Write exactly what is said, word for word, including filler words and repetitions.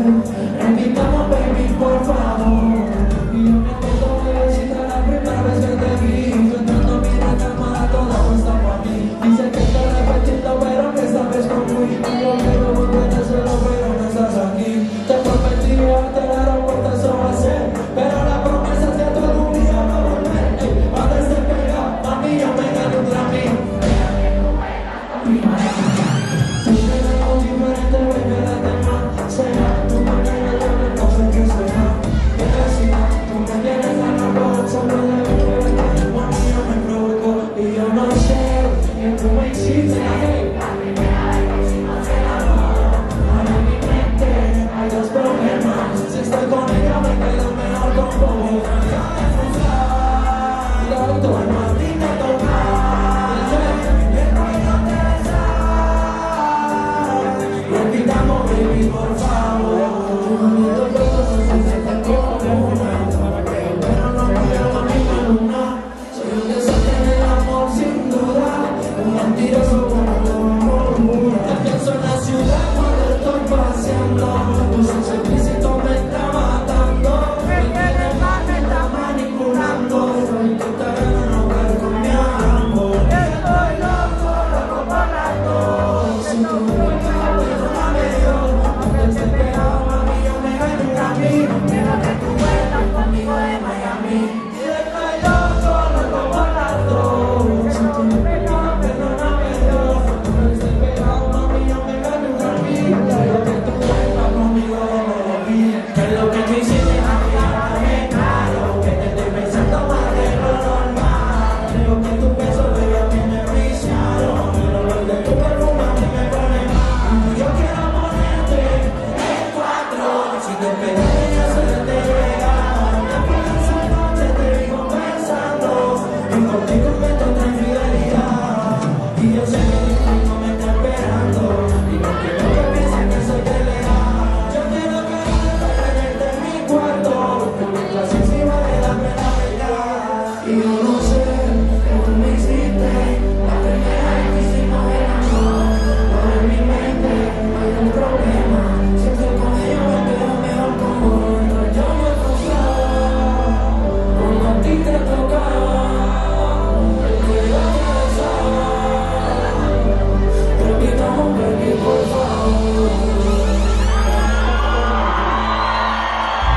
Repitamos, baby, por favor. Y yo me acuerdo, bebecita, la primera vez que te vi. Tú entrando bien a cama, toda puesta pa' mí. Dice que está repetiendo, pero que esta vez con muy. Yo quiero volver a hacerlo, pero no estás aquí. Te prometí darte el aeropuerto, eso va a ser. Pero la promesa es que tú algún día va a volver. Ey, antes de pegar, mami, yo me gané un Grammy. Tú tienes algo diferente, baby, la tema. Sea, tú me quieres ver, no sé qué será. Pero si tú me tienes a la voz, solo de ver que mami, yo me provoco. Y yo no sé, que tú me hiciste, hey. Hay dos problemas, si estoy con ella me quedo mejor con vos. Y la auto, el Madrid me toca. El rollo te besa. Repitamos, baby, por favor. Tu bonito beso se siente como una. Pero no me llamo a mi luna. Soy un desastre en el amor sin duda. Un mentiroso como tu amor. Te pienso en la ciudad cuando estoy paseando. Tu